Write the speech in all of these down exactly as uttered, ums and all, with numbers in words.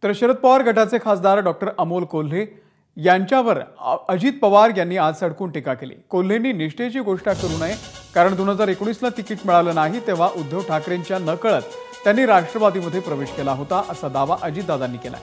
तर शरद पवार गटाचे खासदार डॉक्टर अमोल कोल्हे यांच्यावर अजित पवार यांनी आज सडकून टीका केली। कोल्हेंनी निष्ठेची गोष्ट करू नये, कारण दोन हजार एकोणीस ला तिकीट मिळालं नाही तेव्हा उद्धव ठाकरेंच्या नकळत त्यांनी राष्ट्रवादीमध्ये प्रवेश केला होता, असा दावा अजितदादांनी केला।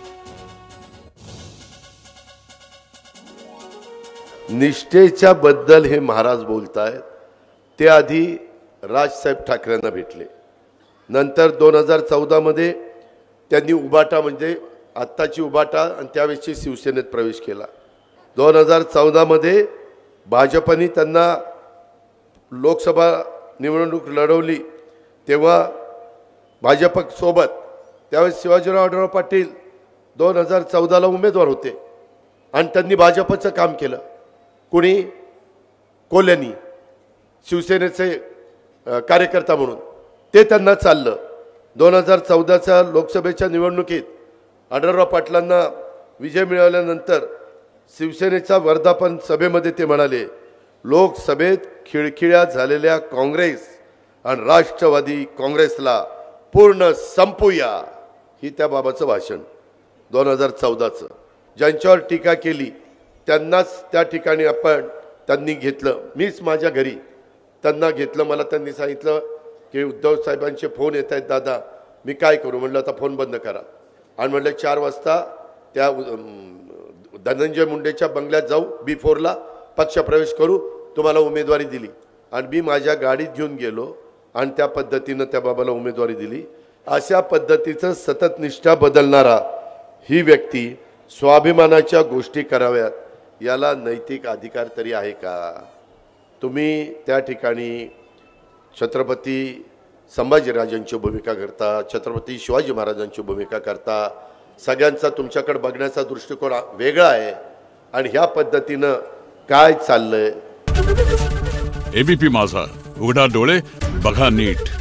निष्ठेच्या बद्दल हे महाराज बोलतायत, ते आधी राजसाहेब ठाकरेंना भेटले, नंतर दोन हजार चौदा मध्ये त्यांनी उबाटा म्हणजे आत्ताची उबाटा आणि त्यावेळेची शिवसेनेत प्रवेश केला। दोन हजार चौदा मध्ये भाजपने त्यांना लोकसभा निवडणूक लढवली, तेव्हा भाजप सोबत त्यावेळेस शिवाजीराव आढळराव पाटील दोन हजार चौदाला उमेदवार होते आणि त्यांनी भाजपचं काम केलं। कुणी? कोल्हेंनी, शिवसेनेचे कार्यकर्ता म्हणून ते त्यांना चाललं। दोन हजार चौदाच्या लोकसभेच्या निवडणुकीत आढळराव पाटलांना विजय मिळाल्यानंतर शिवसेनेच्या वर्धापन सभेमध्ये ते म्हणाले, लोकसभेत खिळखिळ्या झालेल्या काँग्रेस आणि राष्ट्रवादी काँग्रेसला पूर्ण संपवूया, ही त्या बाबाचं भाषण दोन हजार चौदाचं। ज्यांच्यावर टीका केली त्यांनाच त्या ठिकाणी आपण त्यांनी घेतलं। मीच माझ्या घरी त्यांना घेतलं, मला त्यांनी सांगितलं की उद्धव साहेबांचे फोन येत आहेत दादा, मी काय करू? म्हटलं आता फोन बंद करा आणि म्हटलं चार वाजता त्या धनंजय मुंडेच्या बंगल्यात जाऊ, बी फोरला पक्षप्रवेश करू, तुम्हाला उमेदवारी दिली। आणि मी माझ्या गाडीत घेऊन गेलो आणि त्या पद्धतीनं त्या बाबाला उमेदवारी दिली। अशा पद्धतीचं सतत निष्ठा बदलणारा ही व्यक्ती स्वाभिमानाच्या गोष्टी कराव्यात, याला नैतिक अधिकार तरी आहे का? तुम्ही त्या ठिकाणी छत्रपती संभाजीराजांची भूमिका करता, छत्रपती शिवाजी महाराजांची भूमिका करता, सगळ्यांचा तुमच्याकडे बघण्याचा दृष्टिकोन वेगळा आहे आणि ह्या पद्धतीनं काय चाललंय? एबीपी माझा, उघडा डोळे बघा नीट।